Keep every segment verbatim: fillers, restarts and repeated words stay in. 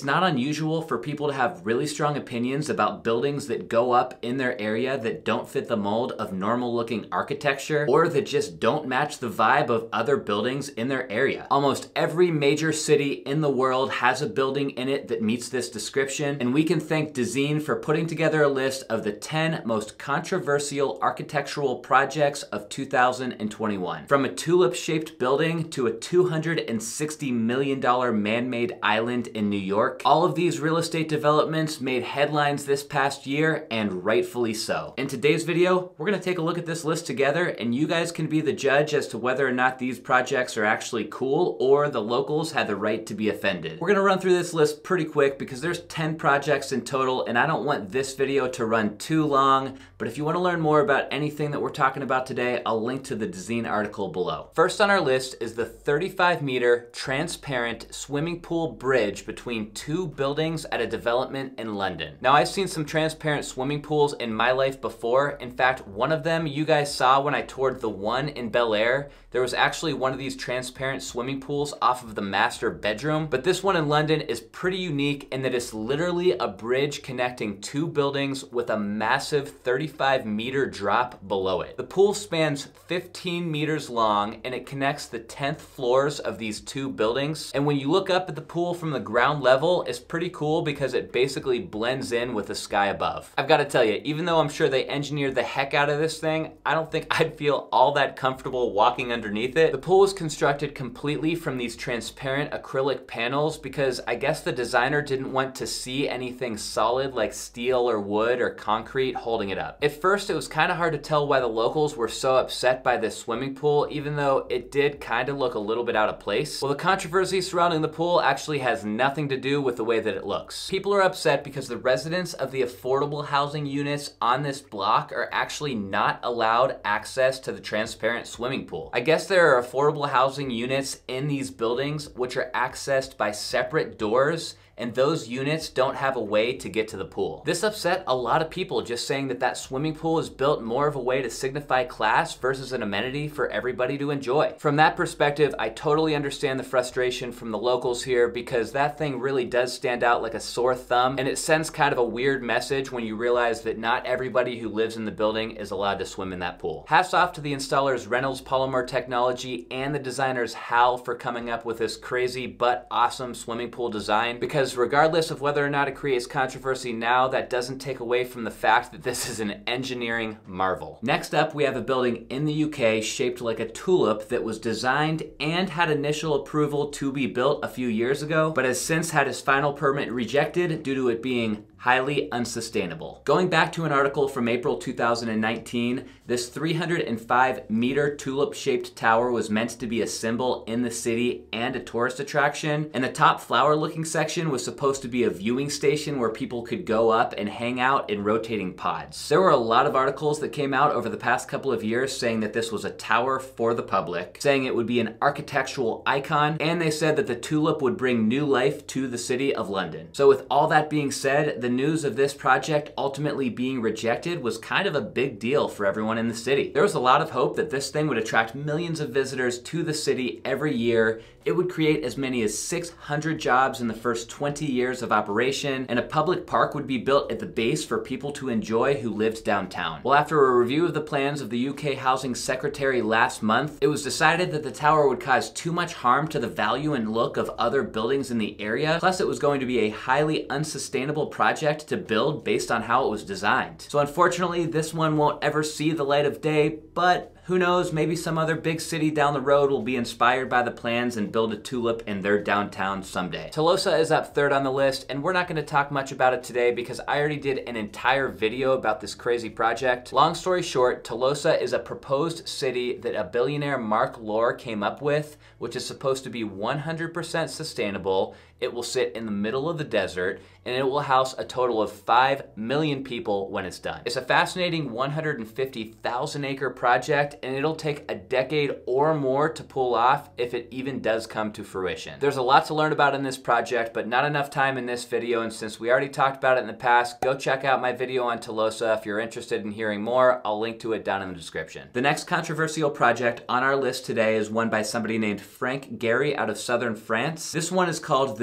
It's not unusual for people to have really strong opinions about buildings that go up in their area that don't fit the mold of normal looking architecture or that just don't match the vibe of other buildings in their area. Almost every major city in the world has a building in it that meets this description, and we can thank Dezeen for putting together a list of the ten most controversial architectural projects of two thousand twenty-one. From a tulip-shaped building to a two hundred sixty million dollar man-made island in New York, all of these real estate developments made headlines this past year, and rightfully so. In today's video, we're gonna take a look at this list together, and you guys can be the judge as to whether or not these projects are actually cool or the locals had the right to be offended. We're gonna run through this list pretty quick because there's ten projects in total, and I don't want this video to run too long, but if you wanna learn more about anything that we're talking about today, I'll link to the Dezeen article below. First on our list is the thirty-five meter transparent swimming pool bridge between two buildings at a development in London. Now, I've seen some transparent swimming pools in my life before. In fact, one of them you guys saw when I toured the one in Bel Air. There was actually one of these transparent swimming pools off of the master bedroom, but this one in London is pretty unique in that it's literally a bridge connecting two buildings with a massive thirty-five meter drop below it. The pool spans fifteen meters long and it connects the tenth floors of these two buildings. And when you look up at the pool from the ground level, it's pretty cool because it basically blends in with the sky above. I've got to tell you, even though I'm sure they engineered the heck out of this thing, I don't think I'd feel all that comfortable walking underneath it. The pool is constructed completely from these transparent acrylic panels because I guess the designer didn't want to see anything solid like steel or wood or concrete holding it up. At first, it was kind of hard to tell why the locals were so upset by this swimming pool, even though it did kind of look a little bit out of place. Well, the controversy surrounding the pool actually has nothing to do with the way that it looks. People are upset because the residents of the affordable housing units on this block are actually not allowed access to the transparent swimming pool. I guess there are affordable housing units in these buildings which are accessed by separate doors, and those units don't have a way to get to the pool. This upset a lot of people, just saying that that swimming pool is built more of a way to signify class versus an amenity for everybody to enjoy. From that perspective, I totally understand the frustration from the locals here because that thing really does stand out like a sore thumb, and it sends kind of a weird message when you realize that not everybody who lives in the building is allowed to swim in that pool. Hats off to the installers Reynolds Polymer Technology and the designers Hal for coming up with this crazy but awesome swimming pool design, because regardless of whether or not it creates controversy now, that doesn't take away from the fact that this is an engineering marvel. Next up, we have a building in the U K shaped like a tulip that was designed and had initial approval to be built a few years ago, but has since had its final permit rejected due to it being highly unsustainable. Going back to an article from April two thousand nineteen, this three hundred five meter tulip-shaped tower was meant to be a symbol in the city and a tourist attraction, and the top flower-looking section was supposed to be a viewing station where people could go up and hang out in rotating pods. There were a lot of articles that came out over the past couple of years saying that this was a tower for the public, saying it would be an architectural icon, and they said that the tulip would bring new life to the city of London. So with all that being said, the news of this project ultimately being rejected was kind of a big deal for everyone in the city. There was a lot of hope that this thing would attract millions of visitors to the city every year. It would create as many as six hundred jobs in the first twenty years of operation, and a public park would be built at the base for people to enjoy who lived downtown. Well, after a review of the plans of the U K Housing Secretary last month, it was decided that the tower would cause too much harm to the value and look of other buildings in the area, plus it was going to be a highly unsustainable project to build based on how it was designed. So unfortunately, this one won't ever see the light of day, but who knows, maybe some other big city down the road will be inspired by the plans and build a tulip in their downtown someday. TELOSA is up third on the list, and we're not going to talk much about it today because I already did an entire video about this crazy project. Long story short, TELOSA is a proposed city that a billionaire Mark Lohr came up with, which is supposed to be one hundred percent sustainable. It will sit in the middle of the desert, and it will house a total of five million people when it's done. It's a fascinating one hundred fifty thousand acre project, and it'll take a decade or more to pull off if it even does come to fruition. There's a lot to learn about in this project, but not enough time in this video, and since we already talked about it in the past, go check out my video on TELOSA if you're interested in hearing more. I'll link to it down in the description. The next controversial project on our list today is one by somebody named Frank Gehry out of southern France. This one is called the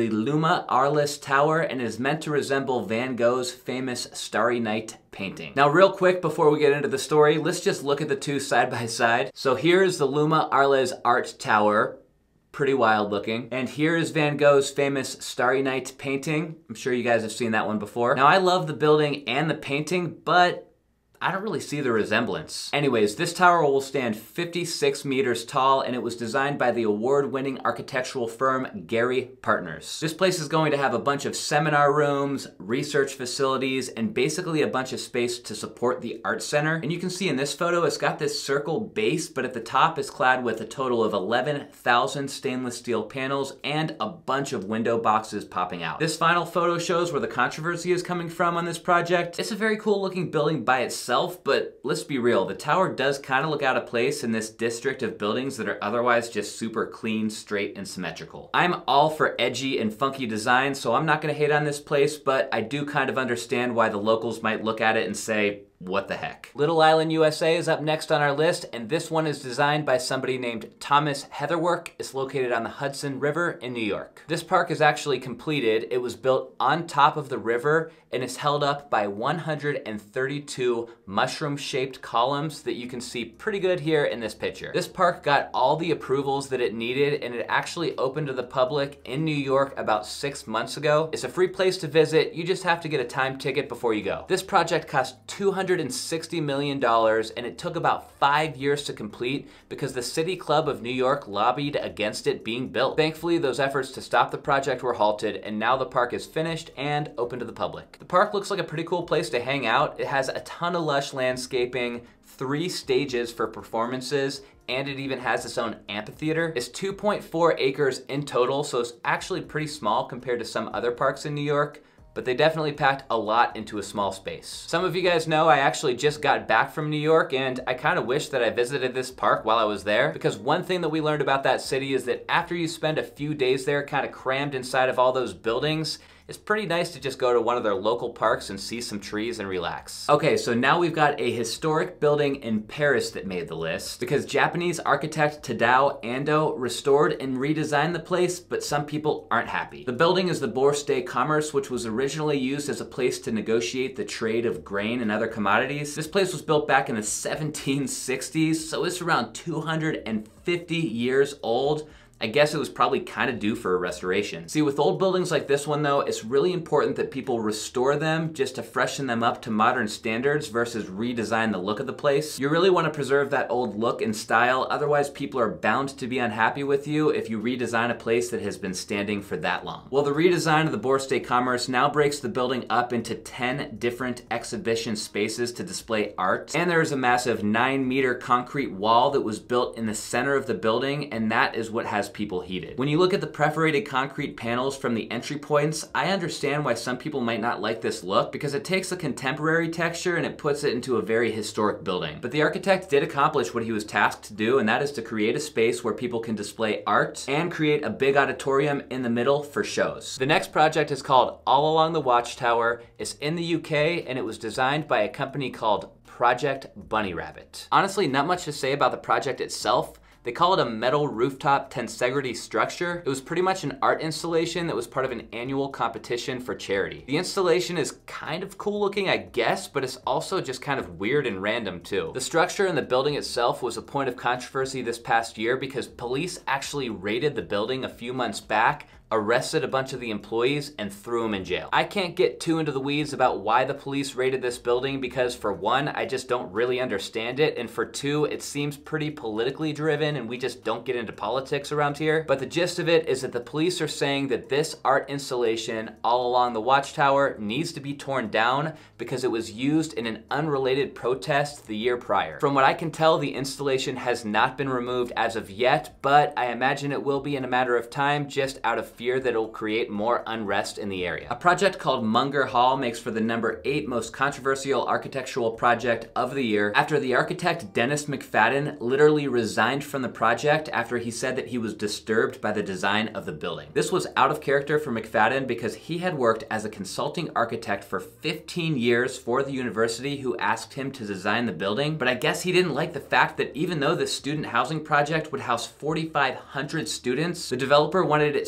the Luma Arliss Tower and is meant to resemble Van Gogh's famous Starry Night painting. Now real quick before we get into the story, let's just look at the two side by side. So here's the Luma Arliss Art Tower. Pretty wild looking. And here is Van Gogh's famous Starry Night painting. I'm sure you guys have seen that one before. Now I love the building and the painting, but I don't really see the resemblance. Anyways, this tower will stand fifty-six meters tall, and it was designed by the award-winning architectural firm Gary Partners. This place is going to have a bunch of seminar rooms, research facilities, and basically a bunch of space to support the art center. And you can see in this photo, it's got this circle base, but at the top is clad with a total of eleven thousand stainless steel panels and a bunch of window boxes popping out. This final photo shows where the controversy is coming from on this project. It's a very cool looking building by itself, but let's be real, the tower does kind of look out of place in this district of buildings that are otherwise just super clean, straight, and symmetrical. I'm all for edgy and funky design, so I'm not gonna hate on this place, but I do kind of understand why the locals might look at it and say, what the heck? Little Island, U S A is up next on our list, and this one is designed by somebody named Thomas Heatherwork. It's located on the Hudson River in New York. This park is actually completed. It was built on top of the river and is held up by one hundred thirty-two mushroom-shaped columns that you can see pretty good here in this picture. This park got all the approvals that it needed, and it actually opened to the public in New York about six months ago. It's a free place to visit. You just have to get a time ticket before you go. This project cost two hundred sixty million dollars, and it took about five years to complete because the City Club of New York lobbied against it being built. Thankfully, those efforts to stop the project were halted, and now the park is finished and open to the public. The park looks like a pretty cool place to hang out. It has a ton of lush landscaping, three stages for performances, and it even has its own amphitheater. It's two point four acres in total, so it's actually pretty small compared to some other parks in New York, but they definitely packed a lot into a small space. Some of you guys know I actually just got back from New York, and I kind of wish that I visited this park while I was there, because one thing that we learned about that city is that after you spend a few days there kind of crammed inside of all those buildings, it's pretty nice to just go to one of their local parks and see some trees and relax. Okay, so now we've got a historic building in Paris that made the list, because Japanese architect Tadao Ando restored and redesigned the place, but some people aren't happy. The building is the Bourse de Commerce, which was originally used as a place to negotiate the trade of grain and other commodities. This place was built back in the seventeen sixties, so it's around two hundred fifty years old. I guess it was probably kind of due for a restoration. See, with old buildings like this one though, it's really important that people restore them just to freshen them up to modern standards versus redesign the look of the place. You really want to preserve that old look and style, otherwise people are bound to be unhappy with you if you redesign a place that has been standing for that long. Well, the redesign of the Bourse de Commerce now breaks the building up into ten different exhibition spaces to display art, and there is a massive nine meter concrete wall that was built in the center of the building, and that is what has people heated. When you look at the perforated concrete panels from the entry points, I understand why some people might not like this look, because it takes a contemporary texture and it puts it into a very historic building. But the architect did accomplish what he was tasked to do, and that is to create a space where people can display art and create a big auditorium in the middle for shows. The next project is called All Along the Watchtower. It's in the U K, and it was designed by a company called Project Bunny Rabbit. Honestly, not much to say about the project itself. They call it a metal rooftop tensegrity structure. It was pretty much an art installation that was part of an annual competition for charity. The installation is kind of cool looking, I guess, but it's also just kind of weird and random too. The structure and the building itself was a point of controversy this past year because police actually raided the building a few months back, arrested a bunch of the employees, and threw them in jail. I can't get too into the weeds about why the police raided this building because, for one, I just don't really understand it, and for two, it seems pretty politically driven and we just don't get into politics around here. But the gist of it is that the police are saying that this art installation all along the Watchtower needs to be torn down because it was used in an unrelated protest the year prior. From what I can tell, the installation has not been removed as of yet, but I imagine it will be in a matter of time, just out of fear that it'll create more unrest in the area. A project called Munger Hall makes for the number eight most controversial architectural project of the year after the architect Dennis McFadden literally resigned from the project after he said that he was disturbed by the design of the building. This was out of character for McFadden because he had worked as a consulting architect for fifteen years for the university who asked him to design the building, but I guess he didn't like the fact that even though the student housing project would house forty-five hundred students, the developer wanted it structured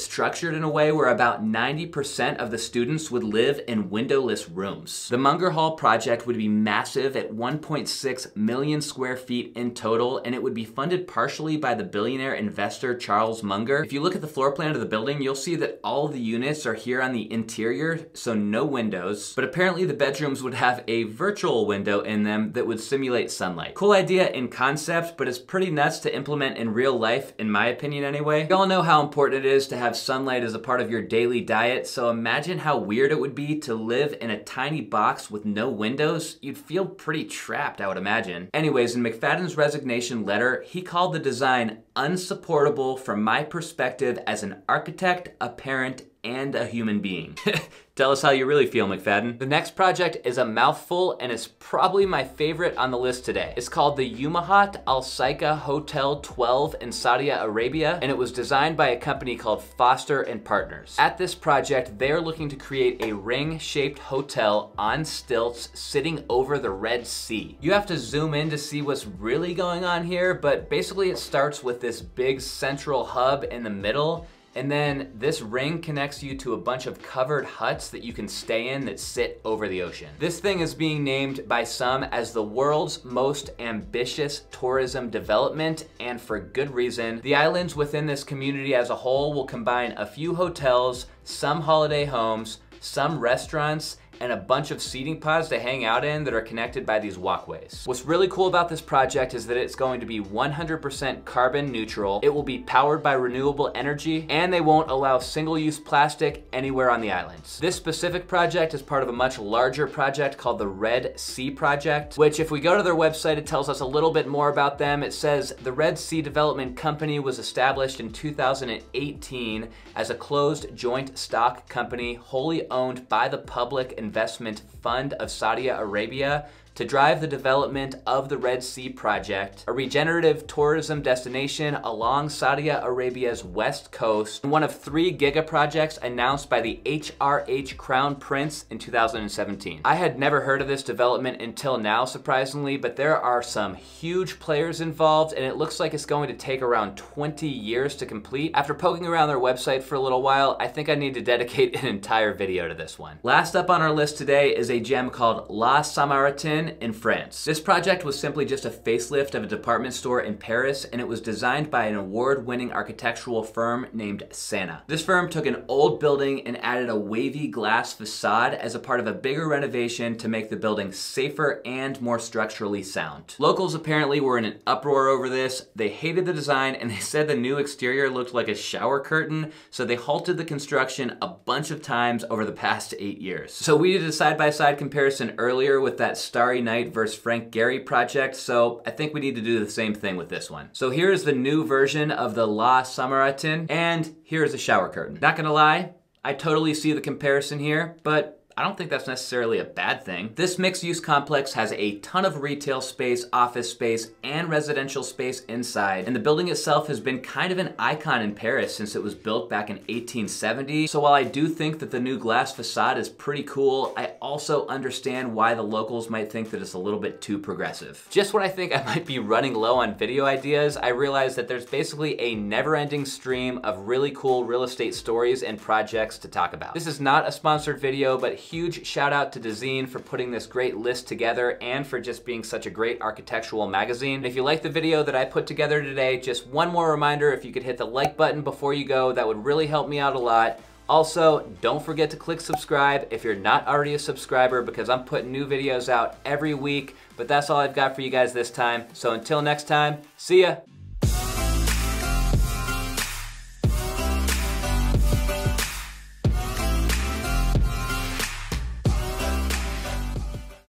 structured in a way where about ninety percent of the students would live in windowless rooms. The Munger Hall project would be massive at one point six million square feet in total, and it would be funded partially by the billionaire investor Charles Munger. If you look at the floor plan of the building, you'll see that all of the units are here on the interior, so no windows, but apparently the bedrooms would have a virtual window in them that would simulate sunlight. Cool idea in concept, but it's pretty nuts to implement in real life, in my opinion anyway. You all know how important it is to have sunlight as a part of your daily diet, so imagine how weird it would be to live in a tiny box with no windows. You'd feel pretty trapped, I would imagine. Anyways, in McFadden's resignation letter, he called the design unsupportable from my perspective as an architect, a parent, and a human being. Tell us how you really feel, McFadden. The next project is a mouthful and is probably my favorite on the list today. It's called the Ummahat Al Saika Hotel twelve in Saudi Arabia, and it was designed by a company called Foster and Partners. At this project, they're looking to create a ring-shaped hotel on stilts sitting over the Red Sea. You have to zoom in to see what's really going on here, but basically it starts with this big central hub in the middle, and then this ring connects you to a bunch of covered huts that you can stay in that sit over the ocean. This thing is being named by some as the world's most ambitious tourism development, and for good reason. The islands within this community as a whole will combine a few hotels, some holiday homes, some restaurants, and a bunch of seating pods to hang out in that are connected by these walkways. What's really cool about this project is that it's going to be one hundred percent carbon neutral, it will be powered by renewable energy, and they won't allow single-use plastic anywhere on the islands. This specific project is part of a much larger project called the Red Sea Project, which if we go to their website, it tells us a little bit more about them. It says the Red Sea Development Company was established in two thousand eighteen as a closed joint stock company wholly owned by the public Investment Fund of Saudi Arabia to drive the development of the Red Sea Project, a regenerative tourism destination along Saudi Arabia's west coast, and one of three giga projects announced by the H R H Crown Prince in two thousand seventeen. I had never heard of this development until now, surprisingly, but there are some huge players involved, and it looks like it's going to take around twenty years to complete. After poking around their website for a little while, I think I need to dedicate an entire video to this one. Last up on our list today is a gem called La Samaritaine in France. This project was simply just a facelift of a department store in Paris, and it was designed by an award-winning architectural firm named Sana. This firm took an old building and added a wavy glass facade as a part of a bigger renovation to make the building safer and more structurally sound. Locals apparently were in an uproar over this. They hated the design, and they said the new exterior looked like a shower curtain, so they halted the construction a bunch of times over the past eight years. So we did a side-by-side comparison earlier with that Starry Night versus Frank Gehry project, so I think we need to do the same thing with this one. So here's the new version of the La Samaritaine, and here's a shower curtain. Not gonna lie, I totally see the comparison here, but I don't think that's necessarily a bad thing. This mixed-use complex has a ton of retail space, office space, and residential space inside, and the building itself has been kind of an icon in Paris since it was built back in eighteen seventy. So while I do think that the new glass facade is pretty cool, I also understand why the locals might think that it's a little bit too progressive. Just when I think I might be running low on video ideas, I realize that there's basically a never-ending stream of really cool real estate stories and projects to talk about. This is not a sponsored video, but huge shout out to Dezeen for putting this great list together and for just being such a great architectural magazine. And if you like the video that I put together today, just one more reminder, if you could hit the like button before you go, that would really help me out a lot. Also, don't forget to click subscribe if you're not already a subscriber, because I'm putting new videos out every week. But that's all I've got for you guys this time. So until next time, see ya.